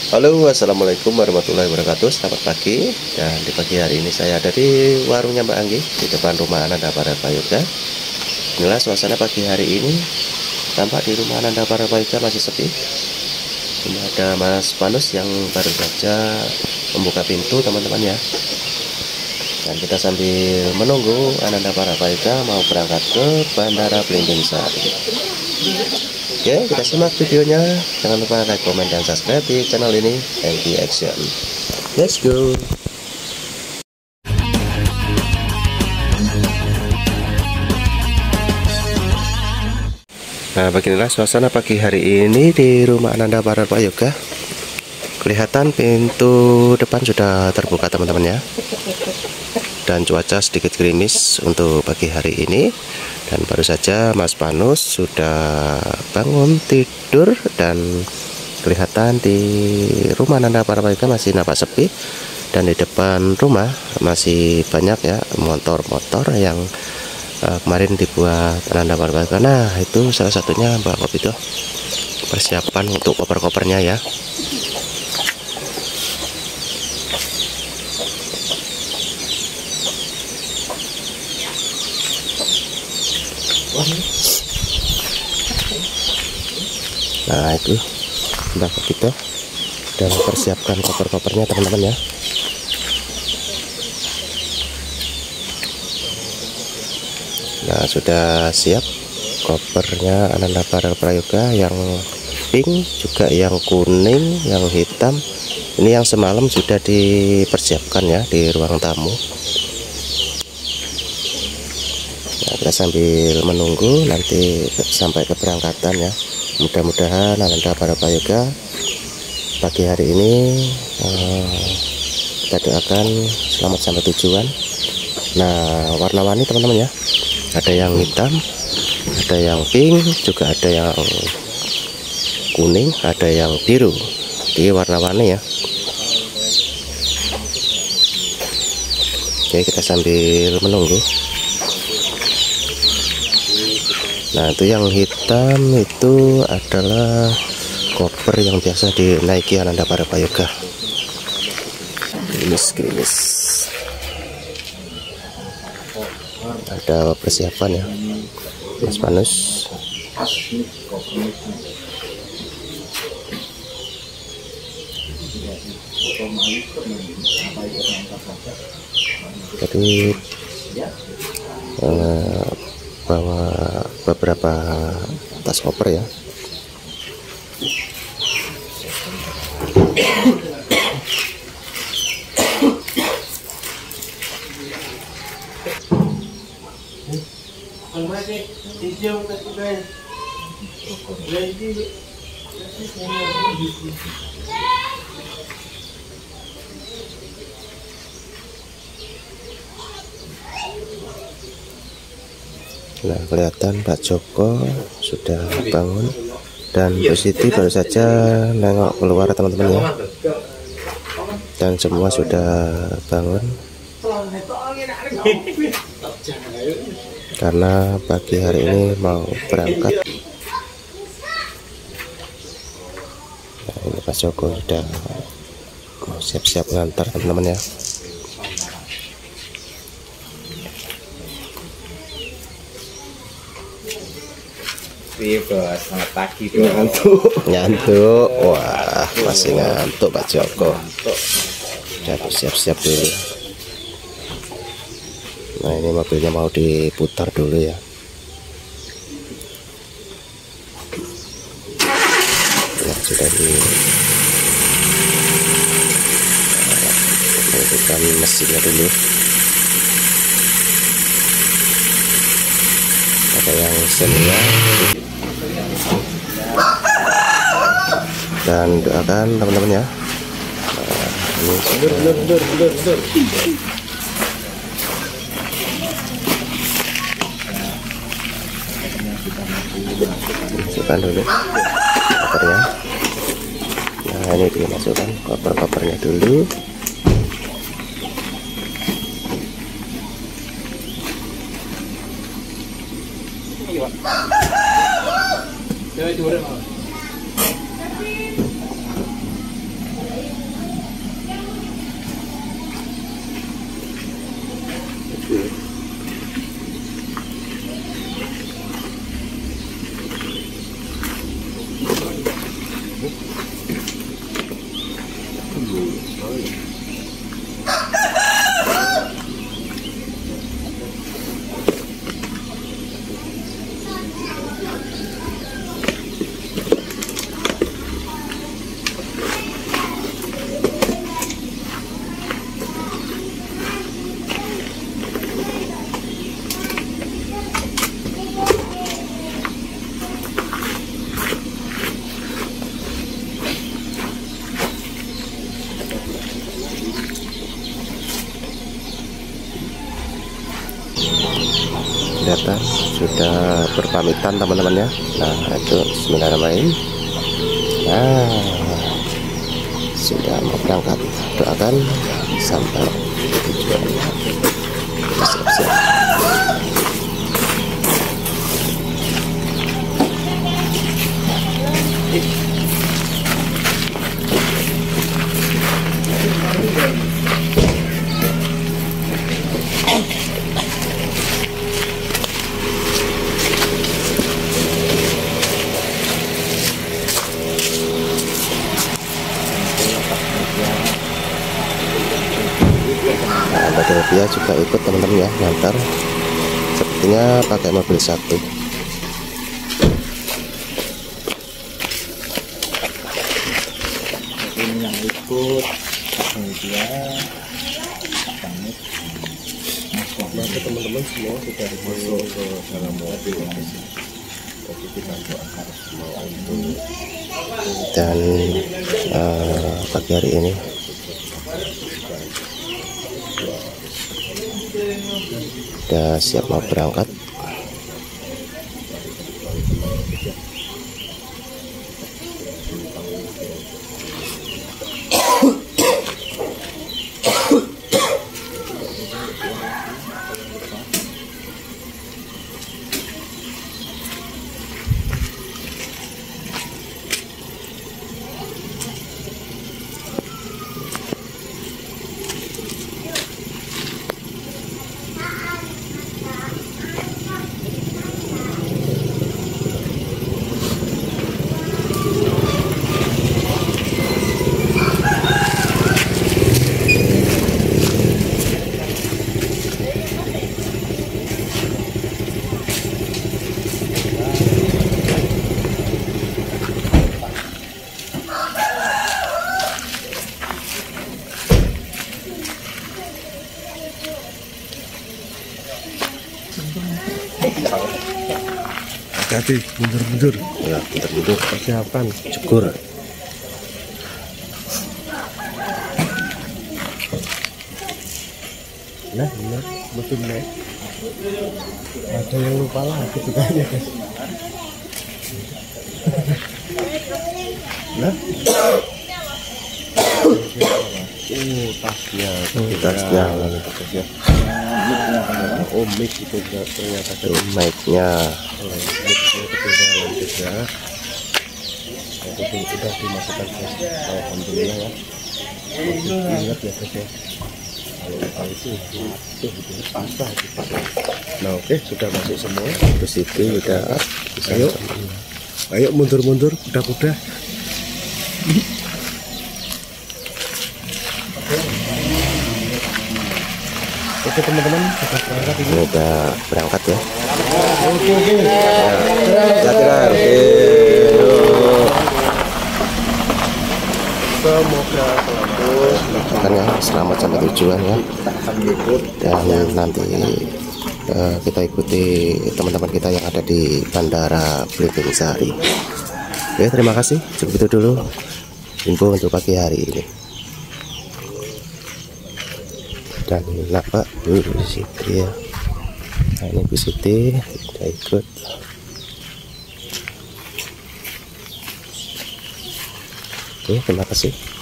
Halo, assalamualaikum warahmatullahi wabarakatuh. Selamat pagi. Dan di pagi hari ini saya ada di warungnya Mbak Anggi di depan rumah Ananda Parapayoga. Inilah suasana pagi hari ini. Tampak di rumah Ananda Parapayoga masih sepi. Ini ada Mas Panus yang baru saja membuka pintu, teman-teman ya. Dan kita sambil menunggu Ananda Parapayoga mau berangkat ke Bandara Belimbing Sari. Oke, kita simak videonya. Jangan lupa like, komen, dan subscribe di channel ini. MV Action. Let's go. Nah, beginilah suasana pagi hari ini di rumah Ananda Parapayoga. Kelihatan pintu depan sudah terbuka, teman-teman ya. Dan cuaca sedikit gerimis untuk pagi hari ini. Dan baru saja Mas Panus sudah bangun tidur dan kelihatan di rumah Ananda Parapayoga masih nampak sepi. Dan di depan rumah masih banyak ya motor-motor yang kemarin dibuat Ananda Parapayoga. Nah, itu salah satunya Mbak Kopi itu persiapan untuk koper-kopernya ya. Nah, itu Mbak kita dan persiapkan koper-kopernya, teman-teman ya. Nah, sudah siap kopernya Ananda Parapayoga yang pink, juga yang kuning, yang hitam. Ini yang semalam sudah dipersiapkan ya di ruang tamu. Nah, kita sambil menunggu nanti sampai keberangkatan ya. Mudah-mudahan Ananda Parapayoga pagi hari ini kita doakan selamat sampai tujuan. Nah, warna-warni teman-teman ya, ada yang hitam, ada yang pink, juga ada yang kuning, ada yang biru. Jadi warna-warni ya. Oke, kita sambil menunggu. Nah, itu yang hitam itu adalah koper yang biasa dinaiki Ananda Parapayoga. Gerimis. Ada persiapan ya, Mas Panus. Jadi bawa beberapa tas koper ya. Nah, kelihatan Pak Joko sudah bangun dan Bu Siti baru saja nengok keluar, teman-teman ya. Dan semua sudah bangun karena pagi hari ini mau berangkat. Nah, ini Pak Joko sudah mau siap-siap ngantar, teman-teman ya. Selamat pagi dong. Ngantuk. Wah, masih ngantuk Pak Joko. Sudah siap-siap dulu. Nah, ini mobilnya mau diputar dulu ya. Nah, sudah dibuka mesinnya dulu. Ada yang semua. Dan doakan teman-teman ya. Ini masukkan dulu kopernya. Nah, ini dimasukkan koper-kopernya dulu. Kelihatan sudah berpamitan teman-teman ya. Nah itu bismillahirrahmanirrahim. Nah sudah mau berangkat, doakan sampai tujuan. Siap-siap. Nah, dia juga ikut teman-teman ya, ngantar. Sepertinya pakai mobil satu. Ini yang ikut dia pamit. Maka teman-teman semua sudah masuk ke dalam mobil. Jadi kita doakan semua untuk Dan pagi hari ini udah siap mau berangkat. hati-hati, mundur-mundur. Ya, mundur-mundur. Persiapan Cukur. Nah, benar, betul nih. Ada yang lupa lagi juga ya guys. Nah, tasnya, Tasnya. Oh, mic itu ternyata Mic-nya. mic-nya ketinggalan juga. Itu sudah dimasukkan guys. Alhamdulillah ya. Ingat ya guys ya. Kalau itu susah dipakai. Nah, oke, sudah masuk semua. Terus itu udah Ayo, ayo mundur-mundur, kuda-kuda. Oke teman-teman, sudah berangkat ini. Ini udah berangkat ya. Oke. Jatiran. Oke. Semoga selamat. Kan ya, selamat sampai tujuan ya. Dan nanti kita ikuti teman-teman kita yang ada di Bandara Belimbing Sari. Oke, terima kasih. Cukup itu dulu info untuk pagi hari ini. Dan Pak Bu Siti ya. Nah, ini Bu Siti kita ikut. Oke, terima kasih.